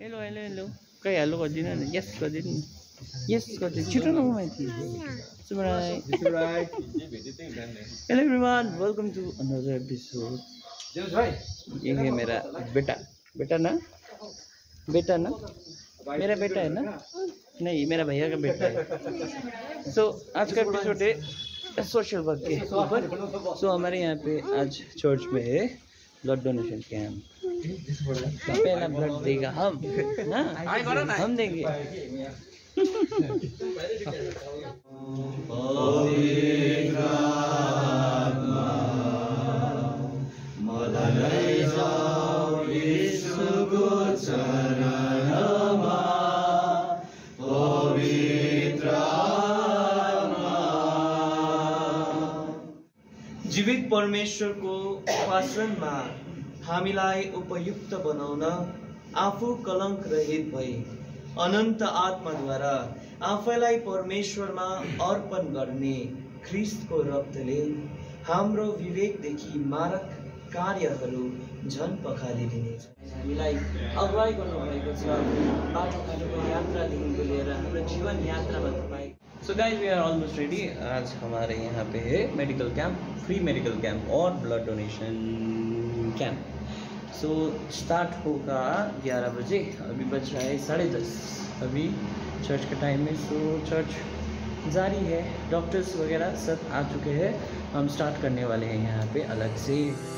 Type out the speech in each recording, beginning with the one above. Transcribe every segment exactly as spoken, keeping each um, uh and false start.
Hello hello hello कहीं hello गरिदिनु न यस गरिदिनु न यस गरिदिनु छिटो न माथि hello everyone welcome to another episode ये है मेरा बेटा बेटा ना बेटा ना मेरा बेटा है ना नहीं मेरा भैया का बेटा है सो so, आज का एपिसोड है सोशल वर्क के ऊपर सो हमारे यहाँ पे आज चर्च में है ब्लड डोनेशन कैंप पहला ब्लड देगा हम ना हम देंगे जीवित परमेश्वर को शासनमा हामीलाई उपयुक्त बनाउन आफू कलंक रहित भई अनन्त आत्माद्वारा आफैलाई परमेश्वरमा अर्पण गर्ने ख्रिस्टको रक्तले हाम्रो विवेकदेखि मारक कार्यहरू झन् पखालिदिनेछ। हामीलाई अगुवाई गर्नुभएको छ बाटोघाटोको यात्रादेखिको लिएर हाम्रो जीवन यात्रामा तपाईँ। So guys we are almost ready. आज हमारे यहाँ पे है medical camp, free medical camp और blood donation camp. So start होगा ग्यारह बजे, अभी बज रहा है साढ़े दस, अभी चर्च का टाइम है। सो चर्च जारी है, डॉक्टर्स वगैरह सब आ चुके हैं, हम स्टार्ट करने वाले हैं यहाँ पे अलग से।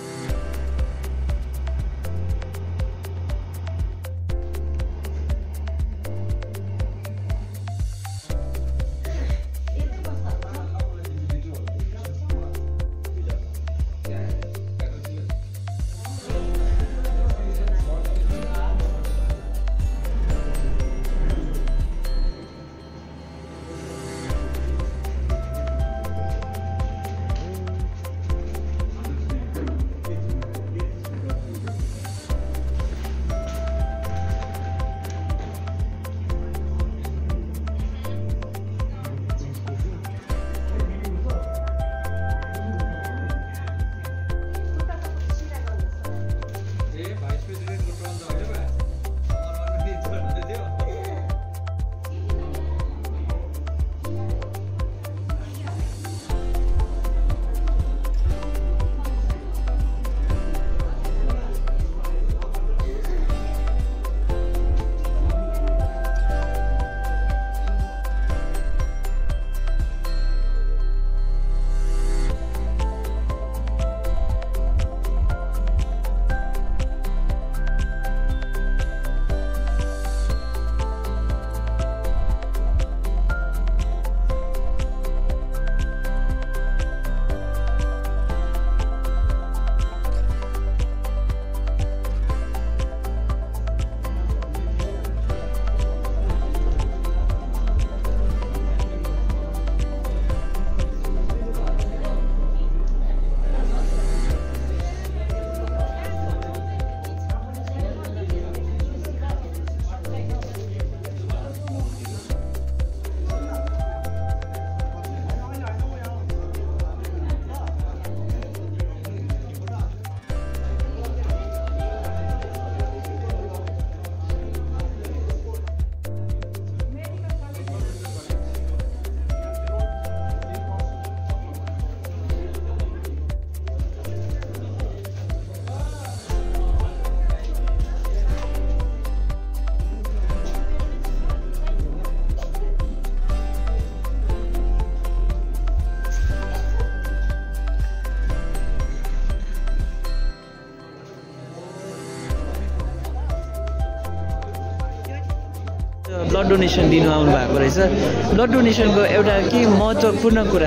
ब्लड डोनेसन दिनु आउनु भएको रहेछ। ब्लड डोनेसनको एउटा के महत्त्वपूर्ण कुरा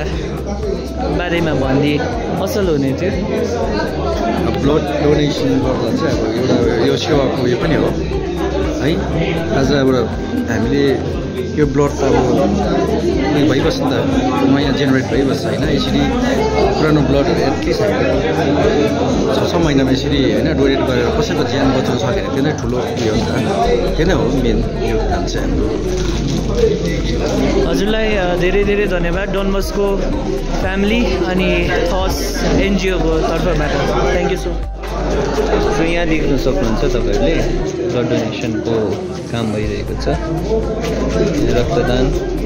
बारेमा भनिदिए असल हुने थियो। ब्लड डोनेसन गर्दा चाहिँ अब एउटा यो सेवाको उयो पनि हो है। आज अब हामीले यो ब्लड त अब भइबस्छ नि त, नयाँ जेनेरेट भइबस्छ होइन। यसरी पुरानो ब्लडहरू एटलिस्ट हामीले छ छ महिनामा यसरी होइन डोनेट गरेर कसैको ज्यान बचाउन सक्यो भने त्यो नै ठुलो उयो हो नि त। त्यो नै हो मेन योगदान चाहिँ हाम्रो। हजुरलाई धेरै धेरै धन्यवाद डन बस्को फ्यामिली अनि थस एनजिओको तर्फबाट। Thank you so much. So यहाँ देख्न सक्नुहुन्छ तपाईँहरूले ब्लड डोनेसनको काम भइरहेको छ रक्तदान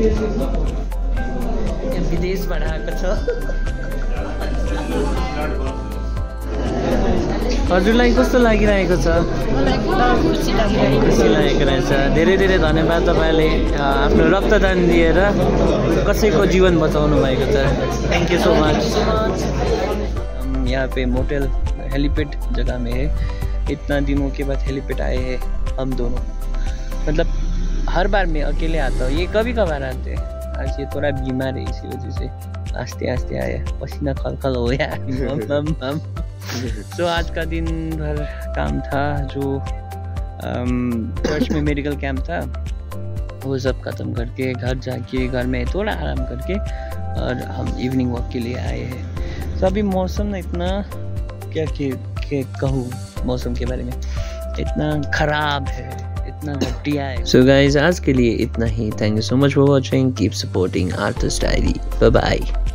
विदेशबाट आएको छ हजुरलाई कस्तो लागिरहेको छ खुसी लागेको रहेछ धेरै धेरै धन्यवाद तपाईँले आफ्नो रक्तदान दिएर कसैको जीवन बचाउनु भएको छ थैंक यू सो मच यहाँ पे मोटेल हेलीपैड जगह में है इतना दिनों के बाद हेलीपैड आए हैं हम दोनों मतलब हर बार मैं अकेले आता हूँ ये कभी कभार आते हैं आज ये थोड़ा बीमार है इसी वजह से आस्ते आस्ते आया पसीना खलखल हो गया सो आज का दिन भर काम था जो चर्च में मेडिकल कैंप था वो सब ख़त्म करके घर जाके घर में थोड़ा आराम करके और हम इवनिंग वॉक के लिए आए हैं। तो अभी मौसम ना इतना क्या के कहूँ मौसम के बारे में इतना ख़राब है इतना घटिया है। सो गाइज आज के लिए इतना ही। Thank you so much for watching. Keep supporting artist diary. Bye bye.